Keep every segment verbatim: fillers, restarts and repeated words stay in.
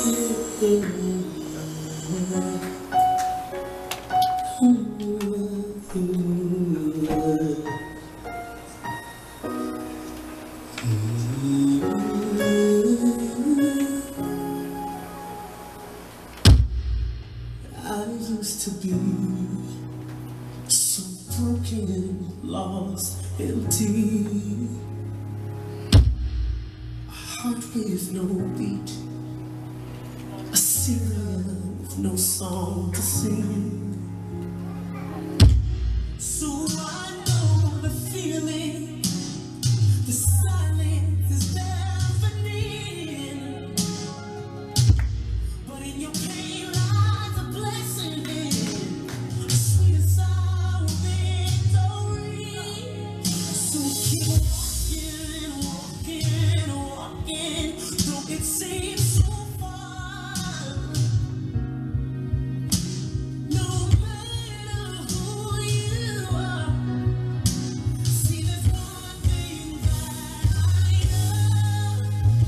I used to be so broken, lost, empty, a heart with no beat, a Syria with no song to sing. So I know the feeling, the silence is deafening, but in your pain lies a blessing, a sweet and sour victory. So keep walking, walking, walking, though it seems so far. No matter who you are, see there's one thing that I know.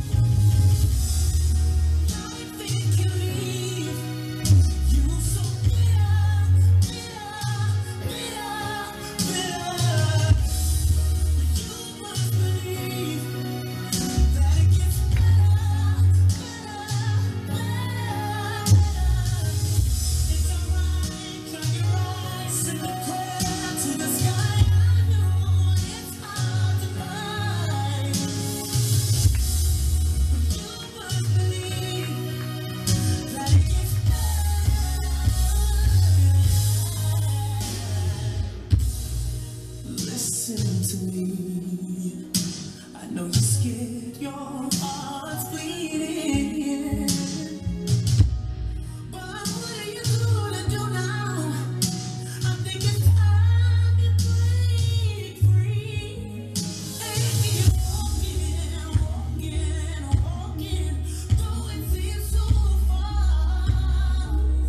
Life it can leave you so bitter, bitter, bitter, bitter. But you must believe that it gets better, better, better, better. It's alright, close your eyes, send a prayer to the sky. I know it's hard to find, but you must believe that it gets better. Listen to me. I know you're scared, your heart's bleeding. But what are you gonna do now? I think it's time you break free. And keep walking, walking, walking, though it seems so far.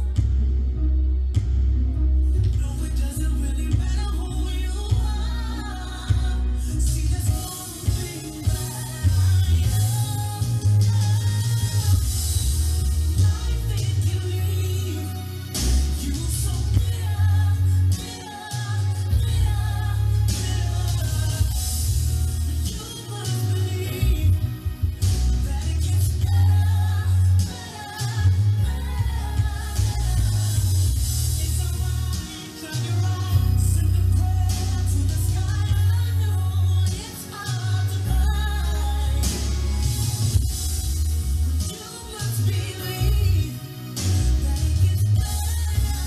No, it doesn't really matter who you are. See, there's one thing that I know. Life it can leave you so bitter, bitter, bitter, bitter. But you must believe that it gets better, better, better. It's alright, close your eyes, send a prayer to the sky. I know it's hard to find, but you must believe that it gets better.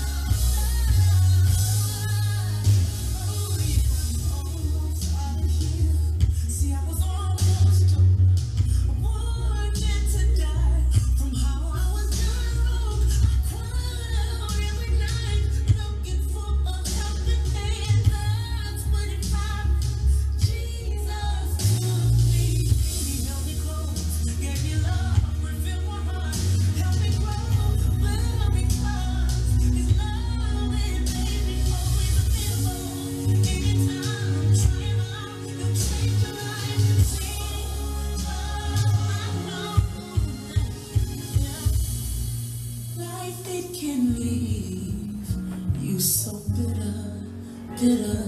Oh yeah, I'm almost out of here. See, I was almost done. I wanted to die from how I was done wrong. I cried out every night, looking for a helping hand. That's when it found Jesus took me. He held me close, gave me love, refilled my heart, helped me grow better because His love it made me always available. Anytime I'm trying out, He'll change your life and see. Oh, I know that, yeah. Life it can leave you so bitter, bitter,